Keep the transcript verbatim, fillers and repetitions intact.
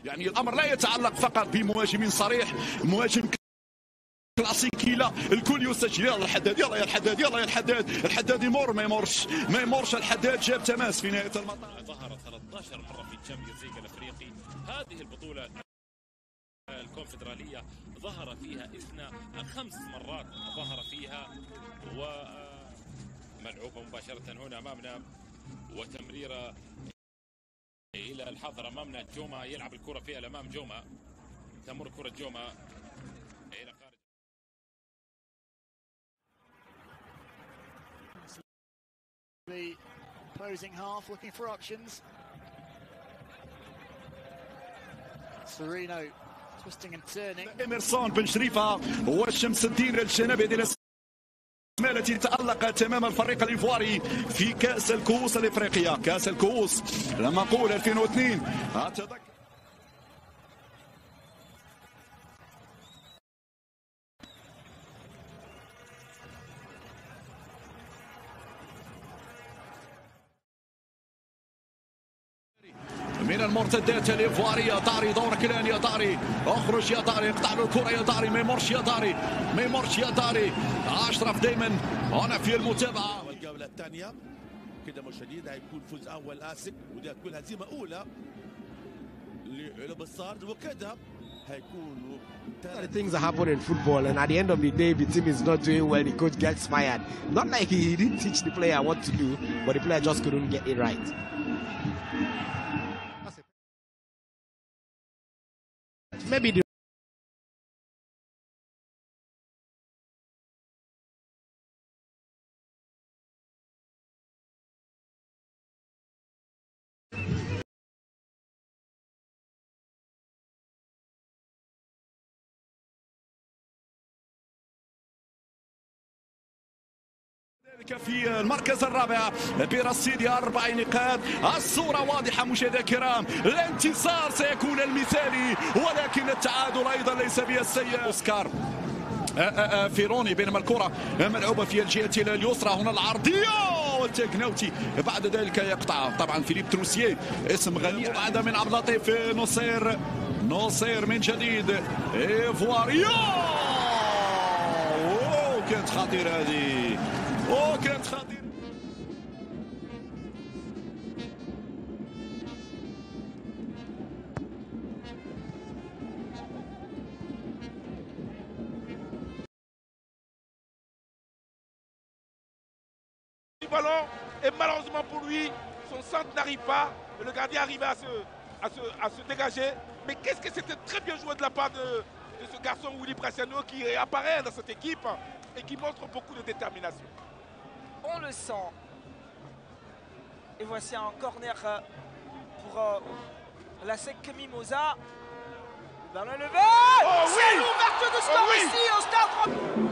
يعني الامر لا يتعلق فقط بمهاجم صريح، مهاجم كلاسيكي، لا الكل يسجل. يلا الحداد، يلا يا الحداد، يلا يا الحداد، الحداد يمر ما يمرش ما يمرش الحداد جاب تماس في نهايه المطاف. ظهر ثلاث عشرة مرة في الشامبيونز ليج الافريقي. هذه البطولة الكونفدرالية ظهر فيها اثنا خمس مرات ظهر فيها، وملعوبة مباشرة هنا امامنا وتمريرة الى الحظر امامنا. جوما يلعب الكرة فيها الامام، جوما تمر كرة جوما الى خارج. The opposing half looking for options. Sereno twisting and turning. إميرسون بن شريفة وشمس الدين الجنابي ديال التي تألق امام الفريق الايفواري في كأس الكؤوس الافريقية. كأس الكؤوس لما نقول ألفين واثنين اتذكر من المرتدات الايفواريه. طاري دورك الان يا طاري، اخرج يا طاري، اقطع له الكره يا طاري، ما يمرش يا طاري، ما يمرش يا طاري. اشرف دائما هنا في المتابعه. والجوله الثانيه كده مشاهدين هيكون فوز اول اسف، ودي هتكون هزيمه اولى لبصار، وكده هيكون things that happen in football, and at the end of the day, if the team is not doing well, the coach gets fired. Not like he didn't teach the player what to do, but the player just couldn't get it right. Maybe the في المركز الرابع برصيد أربع نقاط. الصورة واضحة مشاهدينا الكرام، الانتصار سيكون المثالي، ولكن التعادل أيضا ليس بالسيء. أوسكار فيروني، بينما الكرة ملعوبة في الجهة اليسرى. هنا العرضية والتكناوتي بعد ذلك يقطع طبعا فيليب تروسييه، اسم غني. بعد من عبد اللطيف نصير، نصير من جديد إيفواريا. أوه كانت خطيرة هذه، أوه كانت خطيرة. Ballon et malheureusement pour lui, son centre n'arrive pas. Le gardien arrive à se, à se, à se dégager. Mais qu'est-ce que c'était très bien joué de la part de, de ce garçon Willy Bresciano qui apparaît dans cette équipe et qui montre beaucoup de détermination. On le sent. Et voici un corner pour euh, la SEC Mimosa. Ballon levé. Oh, c'est oui. l'ouverture de score oh, oui. ici au Stade.